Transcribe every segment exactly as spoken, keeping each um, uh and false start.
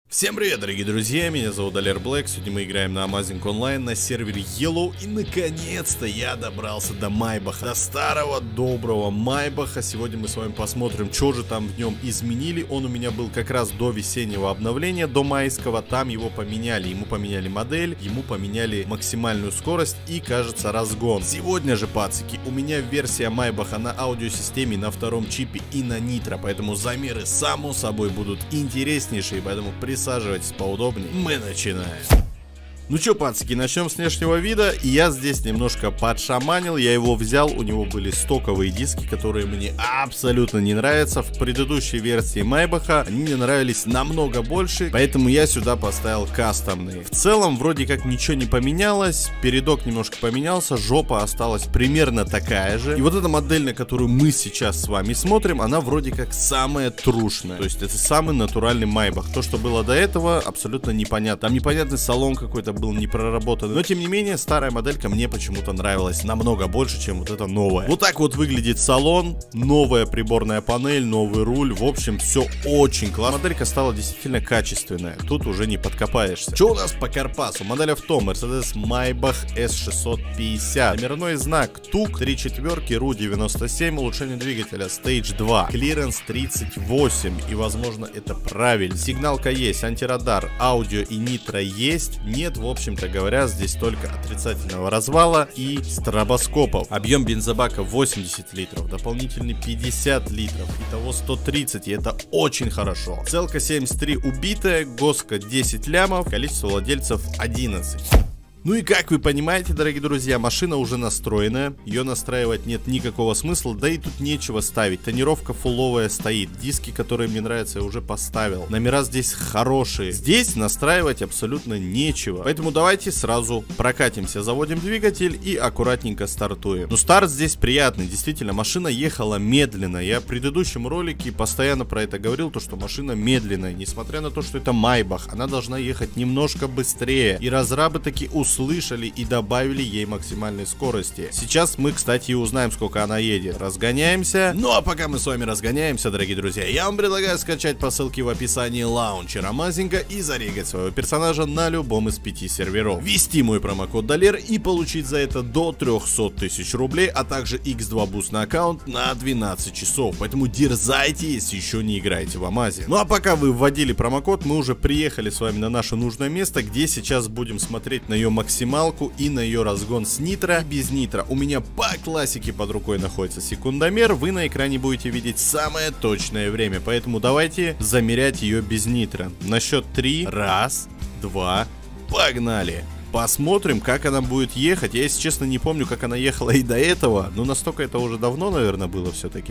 Всем привет, дорогие друзья, меня зовут Далер Блэк. Сегодня мы играем на Amazing Online на сервере Yellow. И наконец-то я добрался до Майбаха, до старого доброго Майбаха. Сегодня мы с вами посмотрим, что же там в нем изменили. Он у меня был как раз до весеннего обновления, до майского. Там его поменяли, ему поменяли модель, ему поменяли максимальную скорость и, кажется, разгон. Сегодня же, пацики, у меня версия Майбаха на аудиосистеме, на втором чипе и на нитро. Поэтому замеры, само собой, будут интереснейшие, поэтому присутствуйте. Присаживайтесь поудобнее. Мы начинаем. Ну чё, пацки, начнем с внешнего вида. И я здесь немножко подшаманил. Я его взял, у него были стоковые диски, которые мне абсолютно не нравятся. В предыдущей версии Майбаха они мне нравились намного больше, поэтому я сюда поставил кастомные. В целом, вроде как ничего не поменялось. Передок немножко поменялся, жопа осталась примерно такая же. И вот эта модель, на которую мы сейчас с вами смотрим, она вроде как самая трушная. То есть это самый натуральный Майбах. То, что было до этого, абсолютно непонятно. Там непонятный салон какой-то был не проработан, но тем не менее старая моделька мне почему-то нравилась намного больше, чем вот эта новая. Вот так вот выглядит салон, новая приборная панель, новый руль, в общем, все очень классно. Моделька стала действительно качественная, тут уже не подкопаешься. Что у нас по карпасу? Модель авто Mercedes Maybach эс шестьсот пятьдесят, номерной знак ТУК, три четверки, РУ девяносто семь, улучшение двигателя Stage два, клиренс тридцать восемь, и возможно это правильно. Сигналка есть, антирадар, аудио и нитро есть, нет, в общем-то говоря, здесь только отрицательного развала и стробоскопов. Объем бензобака восемьдесят литров, дополнительный пятьдесят литров, итого сто тридцать, и это очень хорошо. Целка семьдесят три убитая, госка десять лямов, количество владельцев одиннадцать. Ну и как вы понимаете, дорогие друзья, машина уже настроенная, ее настраивать нет никакого смысла, да и тут нечего ставить. Тонировка фулловая стоит, диски, которые мне нравятся, я уже поставил. Номера здесь хорошие, здесь настраивать абсолютно нечего. Поэтому давайте сразу прокатимся, заводим двигатель и аккуратненько стартуем. Ну, старт здесь приятный, действительно, машина ехала медленно. Я в предыдущем ролике постоянно про это говорил, то что машина медленная, несмотря на то, что это Майбах, она должна ехать немножко быстрее. И разрабы таки услышали. Услышали и добавили ей максимальной скорости. Сейчас мы, кстати, узнаем, сколько она едет. Разгоняемся. Ну а пока мы с вами разгоняемся, дорогие друзья, я вам предлагаю скачать по ссылке в описании лаунчера Amazing и зарегать своего персонажа на любом из пяти серверов. Ввести мой промокод Далер и получить за это до трёхсот тысяч рублей, а также икс два буст на аккаунт на двенадцать часов. Поэтому дерзайте, если еще не играете в Amazing. Ну а пока вы вводили промокод, мы уже приехали с вами на наше нужное место, где сейчас будем смотреть на ее максималку и на ее разгон с нитро и без нитро. У меня по классике под рукой находится секундомер, вы на экране будете видеть самое точное время, поэтому давайте замерять ее без нитро. На счет три, раз, два, погнали! Посмотрим, как она будет ехать. Я, если честно, не помню, как она ехала и до этого, но настолько это уже давно, наверное, было все-таки.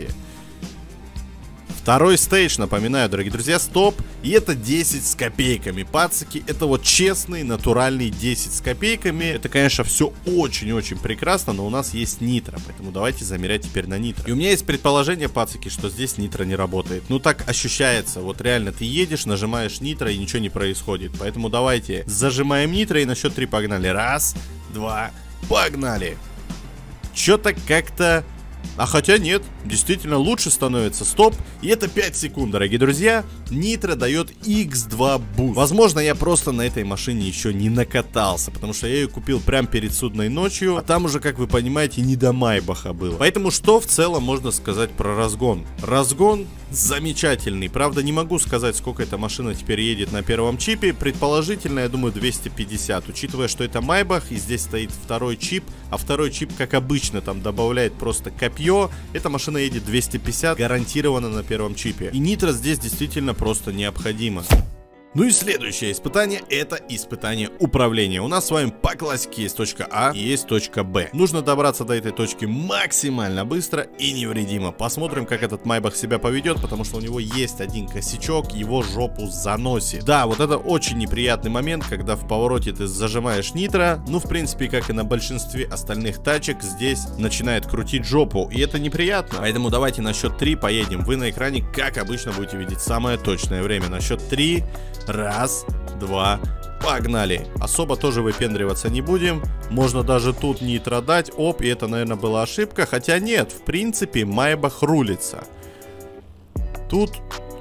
Второй стейдж, напоминаю, дорогие друзья, стоп. И это десять с копейками, пацаки. Это вот честный, натуральный десять с копейками. Это, конечно, все очень-очень прекрасно, но у нас есть нитро, поэтому давайте замерять теперь на нитро. И у меня есть предположение, пацаки, что здесь нитро не работает. Ну так ощущается, вот реально ты едешь, нажимаешь нитро и ничего не происходит. Поэтому давайте зажимаем нитро и на счет три погнали. Раз, два, погнали. Че-то как-то... А хотя нет, действительно лучше становится. Стоп. И это пять секунд, дорогие друзья. Нитро дает икс два буст. Возможно, я просто на этой машине еще не накатался, потому что я ее купил прямо перед судной ночью, а там уже, как вы понимаете, не до Майбаха было. Поэтому что в целом можно сказать про разгон? Разгон замечательный. Правда, не могу сказать, сколько эта машина теперь едет на первом чипе. Предположительно, я думаю, двести пятьдесят. Учитывая, что это Майбах, и здесь стоит второй чип, а второй чип, как обычно, там добавляет просто копье. Эта машина едет двести пятьдесят, гарантированно на первом чипе. И нитро здесь действительно просто необходимо. Ну и следующее испытание — это испытание управления. У нас с вами по классике есть точка А и есть точка Б. Нужно добраться до этой точки максимально быстро и невредимо. Посмотрим, как этот Майбах себя поведет, потому что у него есть один косячок, его жопу заносит. Да, вот это очень неприятный момент, когда в повороте ты зажимаешь нитро. Ну, в принципе, как и на большинстве остальных тачек, здесь начинает крутить жопу, и это неприятно. Поэтому давайте на счет три поедем. Вы на экране, как обычно, будете видеть самое точное время. На счет три. Раз, два, погнали. Особо тоже выпендриваться не будем. Можно даже тут нитро дать. Оп, и это, наверное, была ошибка. Хотя нет, в принципе, Майбах рулится. Тут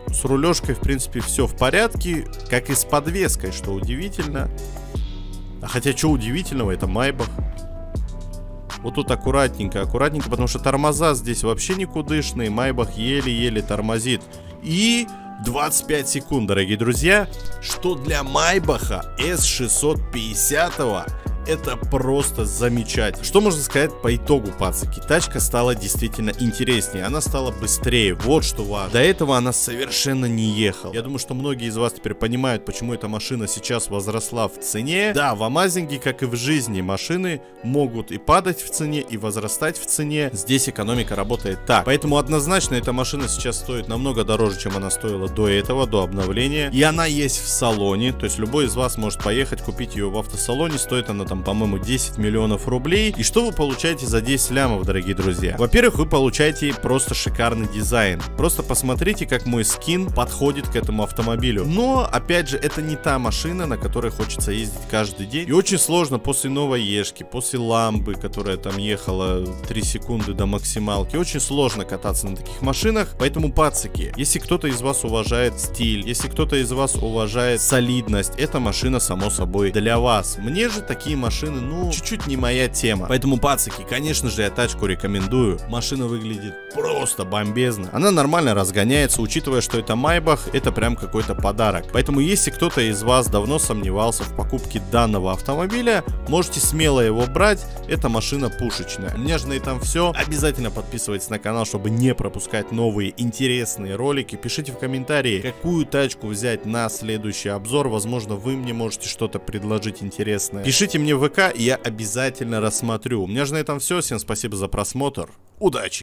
с рулежкой, в принципе, все в порядке, как и с подвеской, что удивительно. А хотя, что удивительного, это Майбах. Вот тут аккуратненько, аккуратненько, потому что тормоза здесь вообще никудышные. Майбах еле-еле тормозит. И двадцать пять секунд, дорогие друзья, что для Майбаха эс шестьсот пятьдесят это просто замечательно. Что можно сказать по итогу, пацаки? Тачка стала действительно интереснее, она стала быстрее, вот что важно. До этого она совершенно не ехала. Я думаю, что многие из вас теперь понимают, почему эта машина сейчас возросла в цене. Да, в Амазинге, как и в жизни, машины могут и падать в цене, и возрастать в цене. Здесь экономика работает так. Поэтому однозначно эта машина сейчас стоит намного дороже, чем она стоила до этого, до обновления. И она есть в салоне, то есть любой из вас может поехать, купить ее в автосалоне. Стоит она там, по-моему, десять миллионов рублей. И что вы получаете за десять лямов, дорогие друзья? Во-первых, вы получаете просто шикарный дизайн. Просто посмотрите, как мой скин подходит к этому автомобилю. Но, опять же, это не та машина, на которой хочется ездить каждый день. И очень сложно после новой Ешки, после Ламбы, которая там ехала три секунды до максималки, очень сложно кататься на таких машинах. Поэтому, пацаки, если кто-то из вас уважает стиль, если кто-то из вас уважает солидность, эта машина, само собой, для вас. Мне же такие машины машины, ну, чуть-чуть не моя тема. Поэтому, пацаки, конечно же, я тачку рекомендую. Машина выглядит просто бомбезно. Она нормально разгоняется, учитывая, что это Майбах, это прям какой-то подарок. Поэтому, если кто-то из вас давно сомневался в покупке данного автомобиля, можете смело его брать. Эта машина пушечная. У меня же на этом все. Обязательно подписывайтесь на канал, чтобы не пропускать новые интересные ролики. Пишите в комментарии, какую тачку взять на следующий обзор. Возможно, вы мне можете что-то предложить интересное. Пишите мне в ВК, и я обязательно рассмотрю. У меня же на этом все. Всем спасибо за просмотр. Удачи!